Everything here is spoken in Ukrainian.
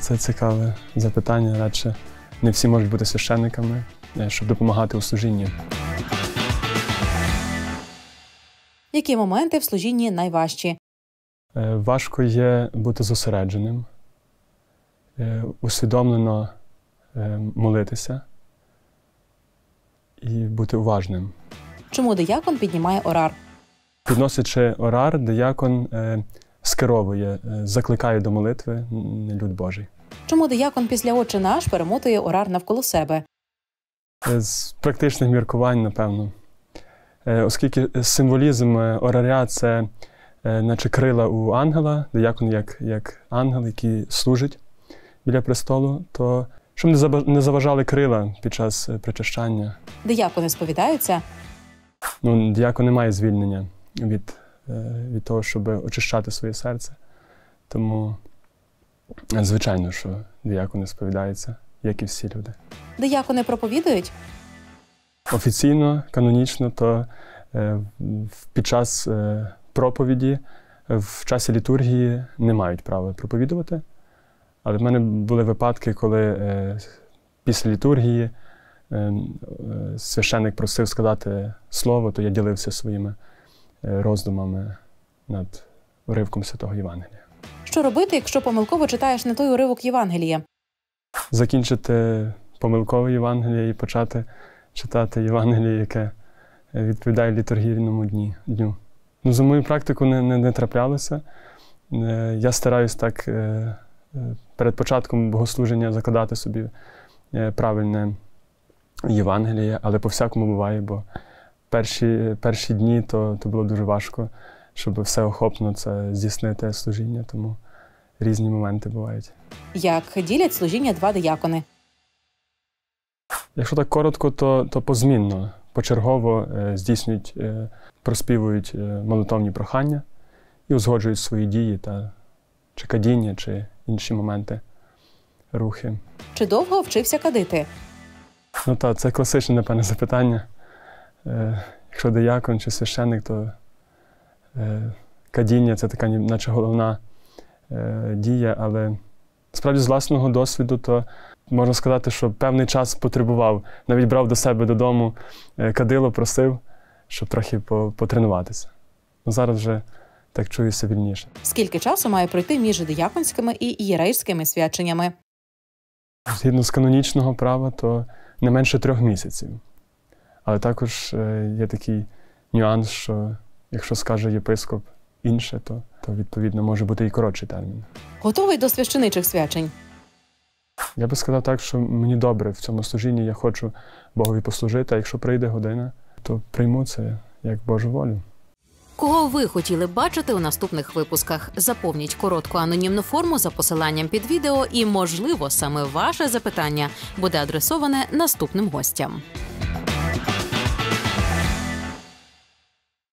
Це цікаве запитання, радше не всі можуть бути священниками, щоб допомагати у служінні. Які моменти в служінні найважчі? Важко є бути зосередженим, усвідомлено молитися і бути уважним. Чому диякон піднімає орар? Підносячи орар, диякон скеровує, закликає до молитви люд Божий. Чому диякон після «Отче наш» перемотує орар навколо себе? З практичних міркувань, напевно. Оскільки символізм ораря – це наче крила у ангела, диякон як ангел, який служить біля престолу, то щоб не заважали крила під час причащання. Диякони сповідаються? Диякон не має звільнення від того, щоб очищати своє серце. Тому, звичайно, що диякони сповідаються, як і всі люди. Диякони проповідують? Офіційно, канонічно, то під час проповіді, в часі літургії не мають права проповідувати. Але в мене були випадки, коли після літургії священник просив сказати слово, то я ділився своїми роздумами над уривком Святого Євангелія. Що робити, якщо помилково читаєш не той уривок Євангелія? Закінчити помилкове Євангеліє і почати читати Євангеліє, яке відповідає літургійному дню. За мою практику не траплялося. Я стараюсь так перед початком богослуження закладати собі правильне Євангеліє, але по-всякому буває, бо перші дні то було дуже важко, щоб все охопно це здійснити служіння, тому різні моменти бувають. Як ділять служіння два диякони? Якщо так коротко, то позмінно, почергово здійснюють, проспівують молитовні прохання і узгоджують свої дії, чи кадіння, чи інші моменти, рухи. Чи довго вчився кадити? Це класичне, напевне, запитання. Якщо диякон чи священник, то кадіння – це така наче головна дія, але справді з власного досвіду, то можна сказати, що певний час потребував. Навіть брав до себе додому кадило, просив, щоб трохи потренуватися. Зараз вже так чуюся вільніше. Скільки часу має пройти між дияконськими і ієрейськими свяченнями? Згідно з канонічного права, то не менше 3 місяців. Але також є такий нюанс, що якщо скаже єпископ інше, то відповідно може бути і коротший термін. Готовий до священичих свячень? Я би сказав так, що мені добре в цьому служінні, я хочу Богові послужити, а якщо прийде година, то прийму це як Божу волю. Кого ви хотіли б бачити у наступних випусках? Заповніть коротку анонімну форму за посиланням під відео і, можливо, саме ваше запитання буде адресоване наступним гостям.